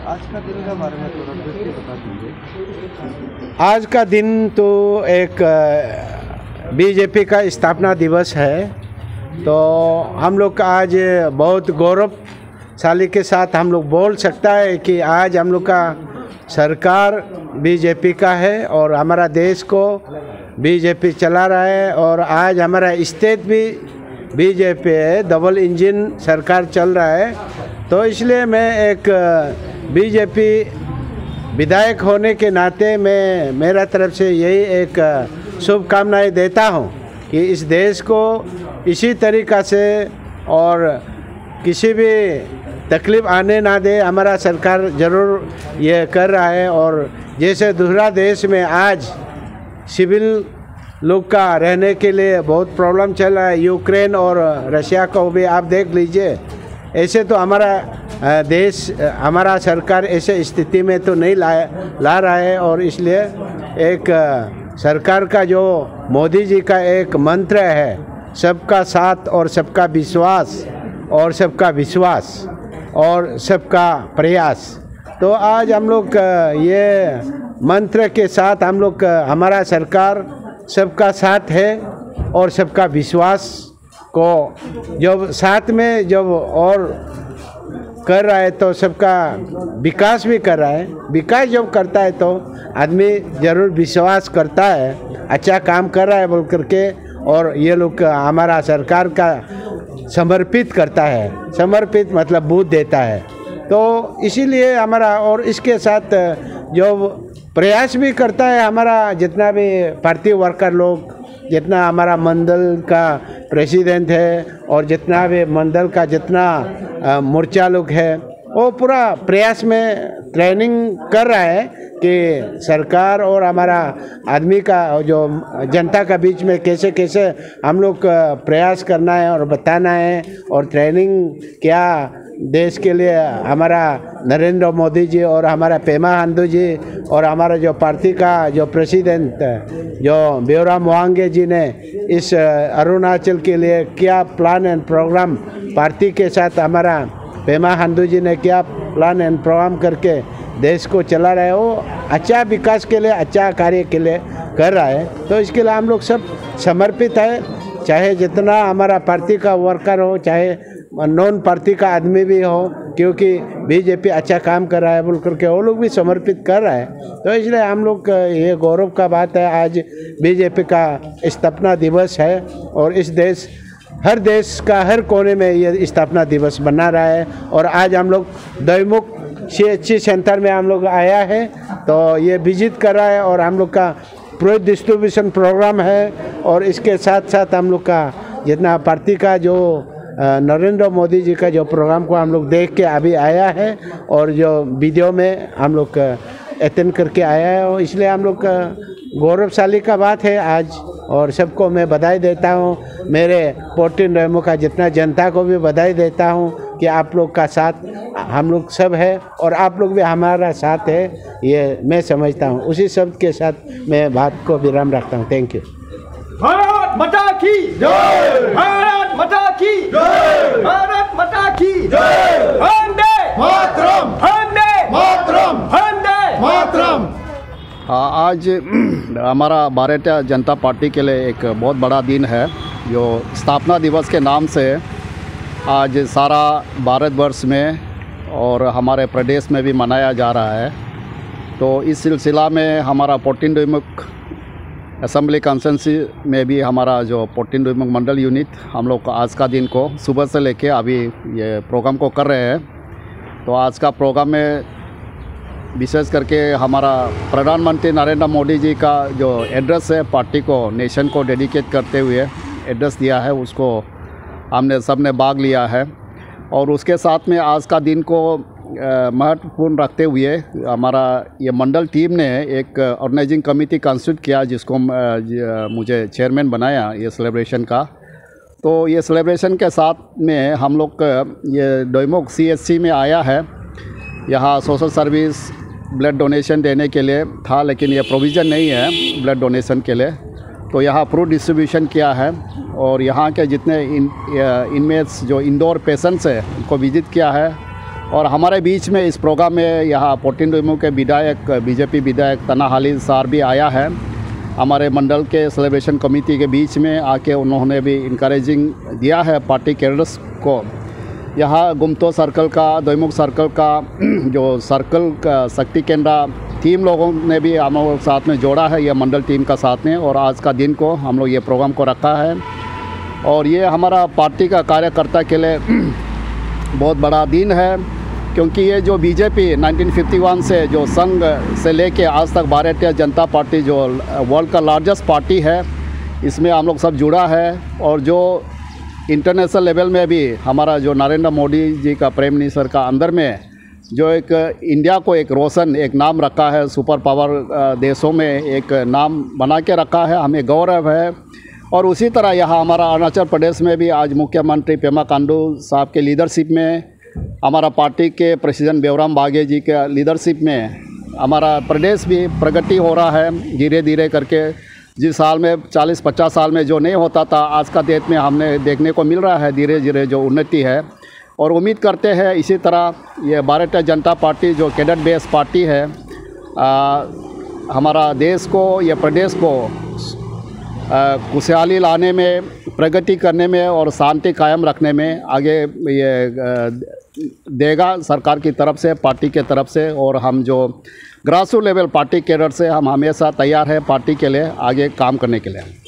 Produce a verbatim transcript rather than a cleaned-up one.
आज का दिन के बारे में थोड़ा ब्रीफली बता दीजिए। आज का दिन तो एक बीजेपी का स्थापना दिवस है, तो हम लोग का आज बहुत गौरवशाली के साथ हम लोग बोल सकता है कि आज हम लोग का सरकार बीजेपी का है और हमारा देश को बीजेपी चला रहा है। और आज हमारा स्टेट भी बीजेपी है, डबल इंजन सरकार चल रहा है। तो इसलिए मैं एक बीजेपी विधायक होने के नाते मैं मेरा तरफ से यही एक शुभकामनाएं देता हूं कि इस देश को इसी तरीक़ा से और किसी भी तकलीफ़ आने ना दे। हमारा सरकार ज़रूर ये कर रहा है। और जैसे दूसरा देश में आज सिविल लोग का रहने के लिए बहुत प्रॉब्लम चल रहा है, यूक्रेन और रशिया को भी आप देख लीजिए। ऐसे तो हमारा देश, हमारा सरकार ऐसे स्थिति में तो नहीं ला ला रहा है। और इसलिए एक सरकार का जो मोदी जी का एक मंत्र है, सबका साथ और सबका विश्वास और सबका विश्वास और सबका प्रयास, तो आज हम लोग ये मंत्र के साथ हम लोग हमारा सरकार सबका साथ है और सबका विश्वास को जब साथ में जब और कर रहा है तो सबका विकास भी कर रहा है। विकास जब करता है तो आदमी ज़रूर विश्वास करता है, अच्छा काम कर रहा है बोल करके, और ये लोग हमारा सरकार का समर्पित करता है। समर्पित मतलब बूथ देता है। तो इसीलिए हमारा, और इसके साथ जो प्रयास भी करता है हमारा जितना भी पार्टी वर्कर लोग, जितना हमारा मंडल का प्रेसिडेंट है और जितना भी मंडल का जितना मोर्चा लोग है, वो पूरा प्रयास में ट्रेनिंग कर रहा है कि सरकार और हमारा आदमी का जो जनता का बीच में कैसे कैसे हम लोग प्रयास करना है और बताना है। और ट्रेनिंग क्या देश के लिए हमारा नरेंद्र मोदी जी और हमारा पेमा खांडू जी और हमारा जो पार्टी का जो प्रेसिडेंट जो ब्योरा मोहांगे जी ने इस अरुणाचल के लिए क्या प्लान एंड प्रोग्राम पार्टी के साथ हमारा पेमा खांडू जी ने क्या प्लान एंड प्रोग्राम करके देश को चला रहा है, वो अच्छा विकास के लिए, अच्छा कार्य के लिए कर रहा है। तो इसके लिए हम लोग सब समर्पित है, चाहे जितना हमारा पार्टी का वर्कर हो, चाहे नॉन पार्टी का आदमी भी हो, क्योंकि बीजेपी अच्छा काम कर रहा है बोल करके वो लोग भी समर्पित कर रहा है। तो इसलिए हम लोग ये गौरव का बात है, आज बीजेपी का स्थापना दिवस है और इस देश, हर देश का हर कोने में ये स्थापना दिवस बना रहा है। और आज हम लोग दैमुख सी एच सी सेंटर में हम लोग आया है, तो ये विजिट कर रहा है और हम लोग का प्रोजेक्ट डिस्ट्रीब्यूशन प्रोग्राम है। और इसके साथ साथ हम लोग का जितना पार्टी का जो नरेंद्र मोदी जी का जो प्रोग्राम को हम लोग देख के अभी आया है और जो वीडियो में हम लोग अटेंड करके आया है, और इसलिए हम लोग गौरवशाली का बात है आज। और सबको मैं बधाई देता हूँ, मेरे फोर्टीन रेमो का जितना जनता को भी बधाई देता हूँ कि आप लोग का साथ हम लोग सब है और आप लोग भी हमारा साथ है, ये मैं समझता हूँ। उसी शब्द के साथ मैं बात को विराम रखता हूँ। Thank you. भारत माता की जय, भारत माता की जय, भारत माता की जय, वंदे मातरम, वंदे मातरम, वंदे मातरम। आज हमारा भारतीय जनता पार्टी के लिए एक बहुत बड़ा दिन है, जो स्थापना दिवस के नाम से आज सारा भारतवर्ष में और हमारे प्रदेश में भी मनाया जा रहा है। तो इस सिलसिला में हमारा फोर्टीन दैमुख असेंबली कॉन्स्टिट्यूंसी में भी हमारा जो फोर्टीन दैमुख मंडल यूनिट हम लोग आज का दिन को सुबह से लेके अभी ये प्रोग्राम को कर रहे हैं। तो आज का प्रोग्राम में विशेष करके हमारा प्रधानमंत्री नरेंद्र मोदी जी का जो एड्रेस है पार्टी को, नेशन को डेडिकेट करते हुए एड्रेस दिया है, उसको हमने सब ने भाग लिया है। और उसके साथ में आज का दिन को महत्वपूर्ण रखते हुए हमारा ये मंडल टीम ने एक ऑर्गेनाइजिंग कमेटी कंस्टिट्यूट किया, जिसको मुझे चेयरमैन बनाया ये सेलिब्रेशन का। तो ये सेलिब्रेशन के साथ में हम लोग ये दैमुख सी एच सी में आया है, यहाँ सोशल सर्विस ब्लड डोनेशन देने के लिए था, लेकिन ये प्रोविज़न नहीं है ब्लड डोनेशन के लिए। तो यहाँ फ्रूट डिस्ट्रीब्यूशन किया है और यहाँ के जितने इन इनमेट्स जो इंडोर पेशेंट्स हैं उनको विजिट किया है और हमारे बीच में इस प्रोग्राम में यहाँ पोटिन डोइमू के विधायक बीजेपी विधायक तना हाली सार भी आया है। हमारे मंडल के सेलिब्रेशन कमेटी के बीच में आके उन्होंने भी इनकरेजिंग दिया है पार्टी कैडर्स को। यहाँ गुमतो सर्कल का, दोईमुख सर्कल का जो सर्कल का शक्ति केंद्र टीम लोगों ने भी हम लोग साथ में जोड़ा है, ये मंडल टीम का साथ में, और आज का दिन को हम लोग ये प्रोग्राम को रखा है। और ये हमारा पार्टी का कार्यकर्ता के लिए बहुत बड़ा दिन है, क्योंकि ये जो बीजेपी नाइनटीन फिफ्टी वन से जो संघ से लेके आज तक भारतीय जनता पार्टी जो वर्ल्ड का लार्जेस्ट पार्टी है, इसमें हम लोग सब जुड़ा है। और जो इंटरनेशनल लेवल में भी हमारा जो नरेंद्र मोदी जी का प्राइम मिनिस्टर का अंदर में जो एक इंडिया को एक रोशन एक नाम रखा है, सुपर पावर देशों में एक नाम बना के रखा है, हमें गौरव है। और उसी तरह यहाँ हमारा अरुणाचल प्रदेश में भी आज मुख्यमंत्री पेमा खांडू साहब के लीडरशिप में, हमारा पार्टी के प्रेसिडेंट बेवराम बागे जी के लीडरशिप में हमारा प्रदेश भी प्रगति हो रहा है धीरे धीरे करके। जिस साल में चालीस पचास साल में जो नहीं होता था, आज का डेट में हमने देखने को मिल रहा है धीरे धीरे जो उन्नति है। और उम्मीद करते हैं इसी तरह ये भारतीय जनता पार्टी जो कैडर बेस पार्टी है, आ, हमारा देश को, ये प्रदेश को खुशहाली लाने में, प्रगति करने में और शांति कायम रखने में आगे ये देगा सरकार की तरफ से, पार्टी के तरफ से। और हम जो ग्रासरूट लेवल पार्टी कैडर से हम हमेशा तैयार हैं पार्टी के लिए आगे काम करने के लिए।